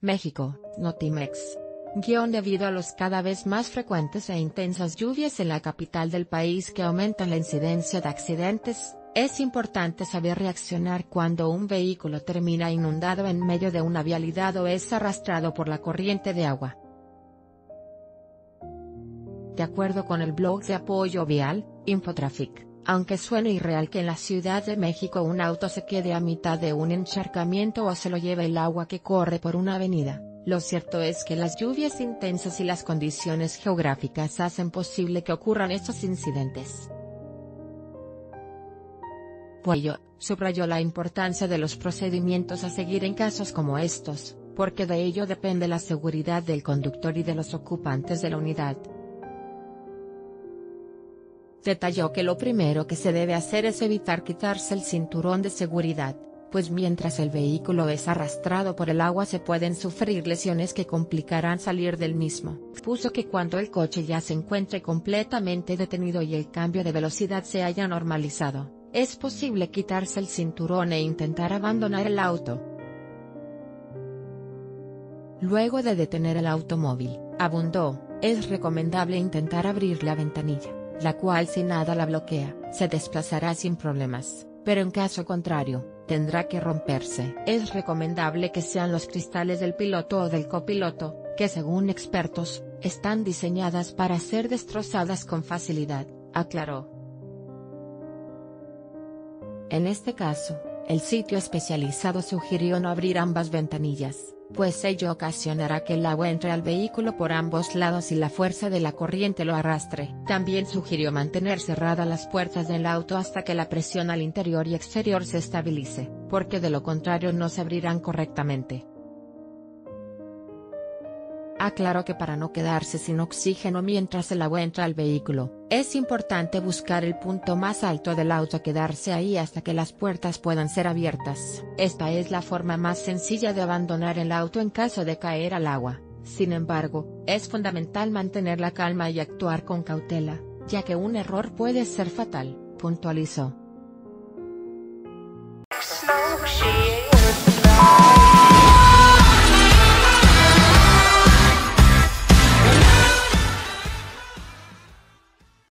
México, Notimex. Debido a los cada vez más frecuentes e intensas lluvias en la capital del país que aumentan la incidencia de accidentes, es importante saber reaccionar cuando un vehículo termina inundado en medio de una vialidad o es arrastrado por la corriente de agua. De acuerdo con el blog de apoyo vial, Infotraffic, aunque suene irreal que en la Ciudad de México un auto se quede a mitad de un encharcamiento o se lo lleve el agua que corre por una avenida, lo cierto es que las lluvias intensas y las condiciones geográficas hacen posible que ocurran estos incidentes. Por ello, subrayó la importancia de los procedimientos a seguir en casos como estos, porque de ello depende la seguridad del conductor y de los ocupantes de la unidad. Detalló que lo primero que se debe hacer es evitar quitarse el cinturón de seguridad, pues mientras el vehículo es arrastrado por el agua se pueden sufrir lesiones que complicarán salir del mismo. Puso que cuando el coche ya se encuentre completamente detenido y el cambio de velocidad se haya normalizado, es posible quitarse el cinturón e intentar abandonar el auto. Luego de detener el automóvil, abundó, es recomendable intentar abrir la ventanilla, la cual si nada la bloquea, se desplazará sin problemas, pero en caso contrario, tendrá que romperse. Es recomendable que sean los cristales del piloto o del copiloto, que según expertos, están diseñadas para ser destrozadas con facilidad, aclaró. En este caso, el sitio especializado sugirió no abrir ambas ventanillas, pues ello ocasionará que el agua entre al vehículo por ambos lados y la fuerza de la corriente lo arrastre. También sugirió mantener cerradas las puertas del auto hasta que la presión al interior y exterior se estabilice, porque de lo contrario no se abrirán correctamente. Aclaró que para no quedarse sin oxígeno mientras el agua entra al vehículo, es importante buscar el punto más alto del auto, quedarse ahí hasta que las puertas puedan ser abiertas. Esta es la forma más sencilla de abandonar el auto en caso de caer al agua. Sin embargo, es fundamental mantener la calma y actuar con cautela, ya que un error puede ser fatal, puntualizó.